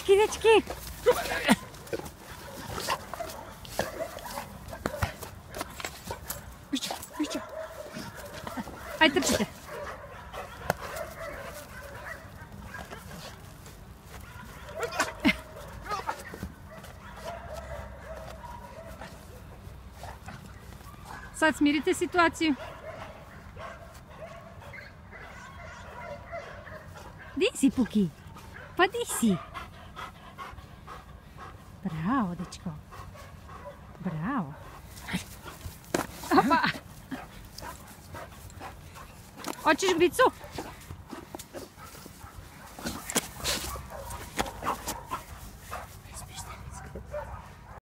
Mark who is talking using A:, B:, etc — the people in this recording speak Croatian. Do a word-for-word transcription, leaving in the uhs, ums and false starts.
A: Dečki, dečki!
B: Višća, višća.
A: Ajde, trčite. Sad smirite situaciju. Di si, Puki? Pa di si? Bravo, dečko. Bravo. Opa. Hoćeš Gricu?